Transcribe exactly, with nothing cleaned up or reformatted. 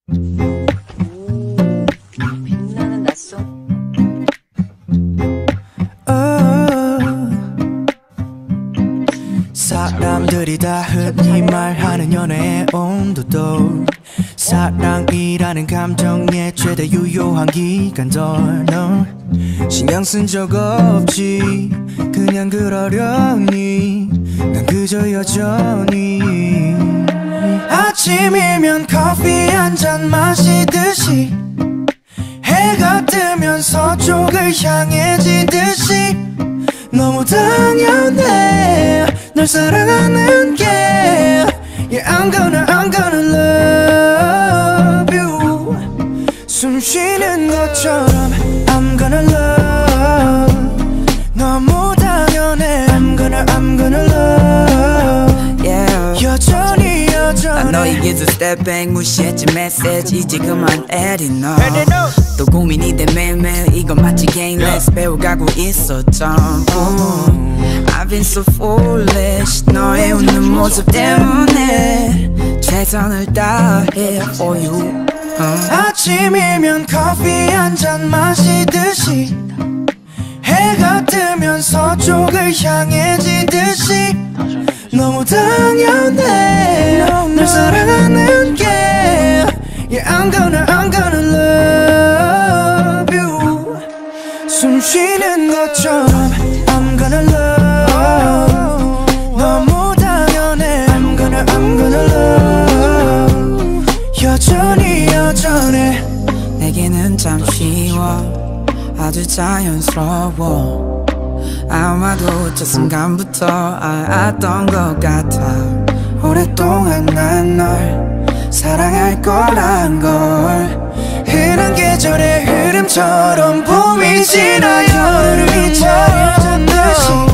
빛나는 낯선 사람들이 다 흔히 말하는 연애의 온도도 사랑이라는 감정의 최대 유효한 기간도 너 신경 쓴 적 없지 그냥 그러려니 난 그저 여전히 아침이면 커피 한 잔 마시듯이 해가 뜨면 서쪽을 향해 지듯이 너무 당연해 널 사랑하는 게 Yeah I'm gonna I'm gonna love you 숨 쉬는 것처럼 I'm gonna love 너무 당연해 I'm gonna I'm gonna love yeah. 여전히 여전해 I know you get to step back 무시했지 메시지 이제 그만 let it know 또 고민이 돼 매일매일 이거 마치 game let's 배워가고 있어 전부 I've been so foolish 너의 웃는 모습 때문에 최선을 다해 for you uh. 아침이면 커피 한 잔 마시듯이 해가 뜨면 서쪽을 향해 지듯이 너무 당연해 널 사랑하는 게 Yeah I'm gonna I'm gonna love you 숨 쉬는 것처럼 I'm gonna love 너무 당연해 I'm gonna I'm gonna love 여전히 여전해 내게는 참 쉬워 아주 자연스러워 아마도 저 순간부터 알았던 것 같아 오랫동안 난 널 사랑할 거란 걸 흐른 계절의 흐름처럼 봄이 지나 여름이 차려진 듯이